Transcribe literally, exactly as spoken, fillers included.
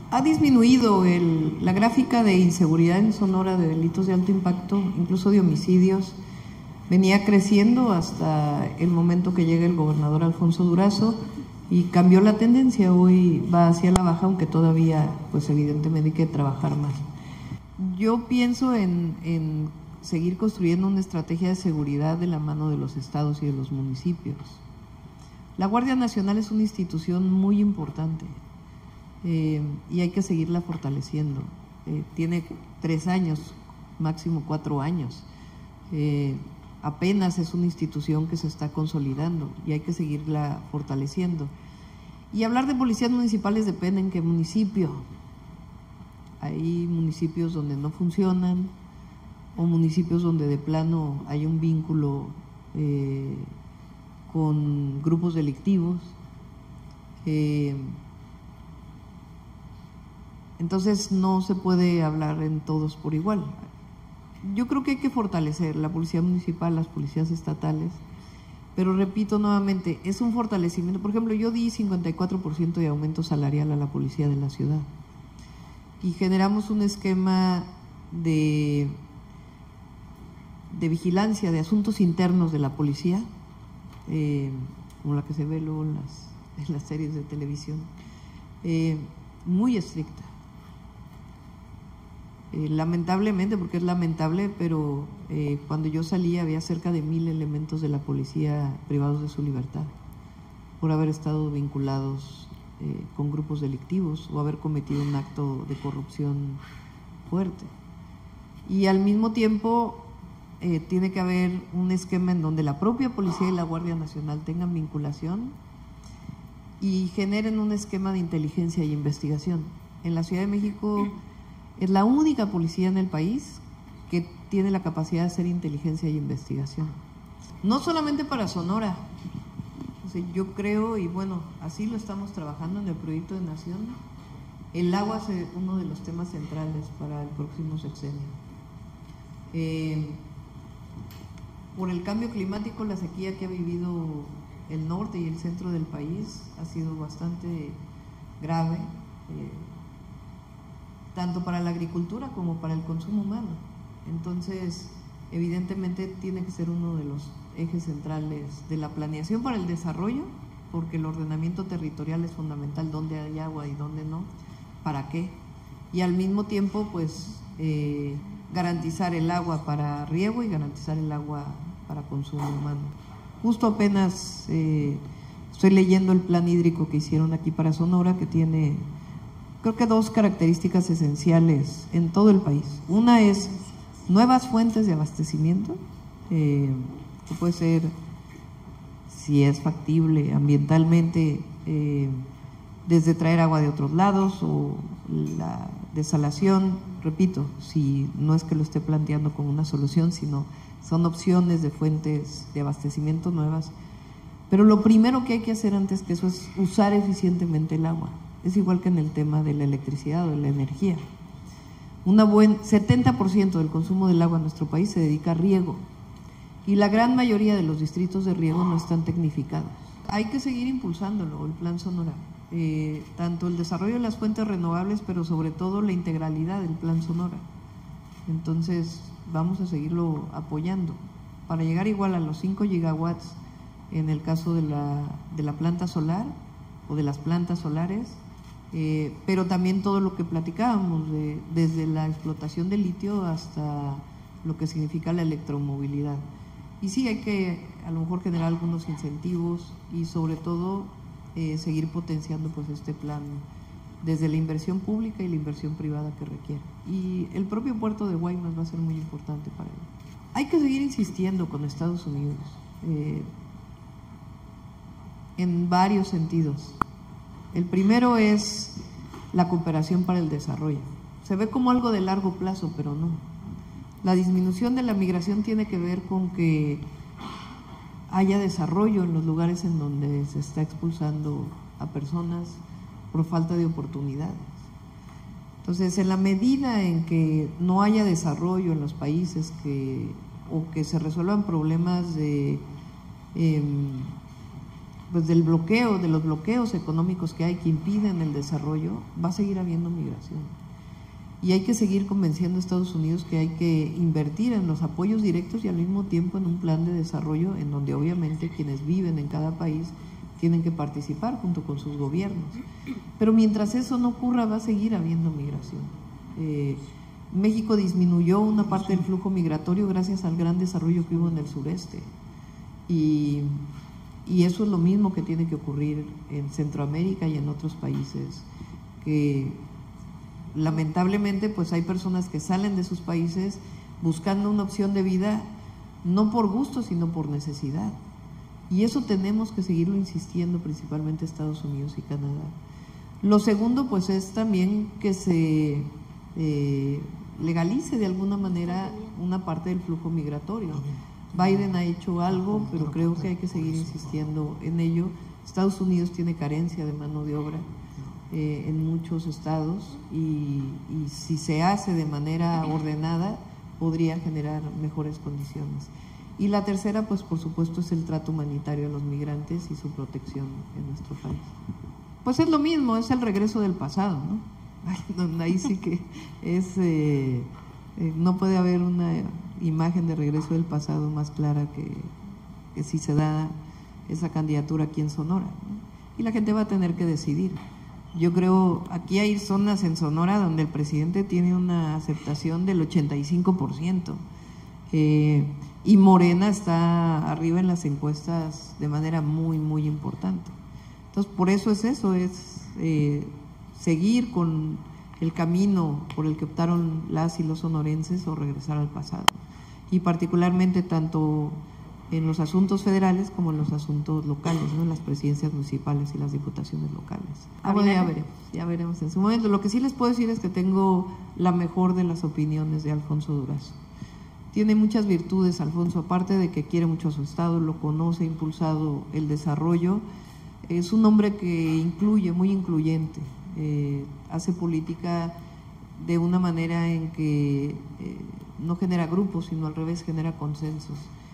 Ha disminuido el, la gráfica de inseguridad en Sonora, de delitos de alto impacto, incluso de homicidios. Venía creciendo hasta el momento que llega el gobernador Alfonso Durazo y cambió la tendencia. Hoy va hacia la baja, aunque todavía, pues evidentemente hay que trabajar más. Yo pienso en, en seguir construyendo una estrategia de seguridad de la mano de los estados y de los municipios. La Guardia Nacional es una institución muy importante. Eh, y hay que seguirla fortaleciendo. Eh, tiene tres años, máximo cuatro años. Eh, apenas es una institución que se está consolidando y hay que seguirla fortaleciendo. Y hablar de policías municipales depende en qué municipio. Hay municipios donde no funcionan o municipios donde de plano hay un vínculo eh, con grupos delictivos. Eh, Entonces no se puede hablar en todos por igual. Yo creo que hay que fortalecer la policía municipal, las policías estatales, pero repito nuevamente, es un fortalecimiento. Por ejemplo, yo di cincuenta y cuatro por ciento de aumento salarial a la policía de la ciudad y generamos un esquema de, de vigilancia de asuntos internos de la policía, eh, como la que se ve luego en las, en las series de televisión, eh, muy estricta. Eh, lamentablemente, porque es lamentable, pero eh, cuando yo salí había cerca de mil elementos de la policía privados de su libertad por haber estado vinculados eh, con grupos delictivos o haber cometido un acto de corrupción fuerte. Y al mismo tiempo eh, tiene que haber un esquema en donde la propia policía y la Guardia Nacional tengan vinculación y generen un esquema de inteligencia y investigación. En la Ciudad de México es la única policía en el país que tiene la capacidad de hacer inteligencia y investigación. No solamente para Sonora. O sea, yo creo, y bueno, así lo estamos trabajando en el proyecto de Nación, el agua es uno de los temas centrales para el próximo sexenio. Eh, por el cambio climático, la sequía que ha vivido el norte y el centro del país ha sido bastante grave. Eh, tanto para la agricultura como para el consumo humano. Entonces, evidentemente tiene que ser uno de los ejes centrales de la planeación para el desarrollo, porque el ordenamiento territorial es fundamental, dónde hay agua y dónde no, para qué, y al mismo tiempo pues eh, garantizar el agua para riego y garantizar el agua para consumo humano. Justo apenas eh, estoy leyendo el plan hídrico que hicieron aquí para Sonora, que tiene creo que dos características esenciales en todo el país. Una es nuevas fuentes de abastecimiento, eh, que puede ser, si es factible ambientalmente, eh, desde traer agua de otros lados o la desalación, repito, si no es que lo esté planteando como una solución, sino son opciones de fuentes de abastecimiento nuevas. Pero lo primero que hay que hacer antes que eso es usar eficientemente el agua. Es igual que en el tema de la electricidad o de la energía. Una buen setenta por ciento del consumo del agua en nuestro país se dedica a riego y la gran mayoría de los distritos de riego no están tecnificados. Hay que seguir impulsándolo, el Plan Sonora, eh, tanto el desarrollo de las fuentes renovables, pero sobre todo la integralidad del Plan Sonora. Entonces vamos a seguirlo apoyando para llegar igual a los cinco gigawatts en el caso de la, de la planta solar o de las plantas solares. Eh, pero también todo lo que platicábamos, de, desde la explotación del litio hasta lo que significa la electromovilidad. Y sí, hay que a lo mejor generar algunos incentivos y sobre todo eh, seguir potenciando pues este plan desde la inversión pública y la inversión privada que requiere. Y el propio puerto de Guaymas va a ser muy importante para ello. Hay que seguir insistiendo con Estados Unidos eh, en varios sentidos. El primero es la cooperación para el desarrollo. Se ve como algo de largo plazo, pero no. La disminución de la migración tiene que ver con que haya desarrollo en los lugares en donde se está expulsando a personas por falta de oportunidades. Entonces, en la medida en que no haya desarrollo en los países que, o que se resuelvan problemas de eh, pues del bloqueo, de los bloqueos económicos que hay que impiden el desarrollo, va a seguir habiendo migración. Y hay que seguir convenciendo a Estados Unidos que hay que invertir en los apoyos directos y al mismo tiempo en un plan de desarrollo en donde obviamente quienes viven en cada país tienen que participar junto con sus gobiernos. Pero mientras eso no ocurra, va a seguir habiendo migración. Eh, México disminuyó una parte del flujo migratorio gracias al gran desarrollo que hubo en el sureste. Y, y eso es lo mismo que tiene que ocurrir en Centroamérica y en otros países que lamentablemente pues hay personas que salen de sus países buscando una opción de vida no por gusto sino por necesidad, y eso tenemos que seguirlo insistiendo, principalmente Estados Unidos y Canadá. Lo segundo pues es también que se eh, legalice de alguna manera una parte del flujo migratorio. Biden ha hecho algo, pero creo que hay que seguir insistiendo en ello. Estados Unidos tiene carencia de mano de obra Eh, en muchos estados y, y si se hace de manera ordenada podría generar mejores condiciones. Y la tercera, pues por supuesto, es el trato humanitario a los migrantes y su protección en nuestro país. Pues es lo mismo, es el regreso del pasado, ¿no? Ay, ahí sí que es, eh, eh, no puede haber una imagen de regreso del pasado más clara que, que si se da esa candidatura aquí en Sonora, ¿no? Y la gente va a tener que decidir. Yo creo, aquí hay zonas en Sonora donde el presidente tiene una aceptación del ochenta y cinco por ciento eh, y Morena está arriba en las encuestas de manera muy, muy importante. Entonces, por eso es eso, es eh, seguir con el camino por el que optaron las y los sonorenses o regresar al pasado. Y particularmente tanto en los asuntos federales como en los asuntos locales, ¿no? En las presidencias municipales y las diputaciones locales. Ah, bueno, ya veremos, ya veremos en su momento. Lo que sí les puedo decir es que tengo la mejor de las opiniones de Alfonso Durazo. Tiene muchas virtudes, Alfonso, aparte de que quiere mucho a su estado, lo conoce, ha impulsado el desarrollo. Es un hombre que incluye, muy incluyente, eh, hace política de una manera en que eh, no genera grupos, sino al revés, genera consensos.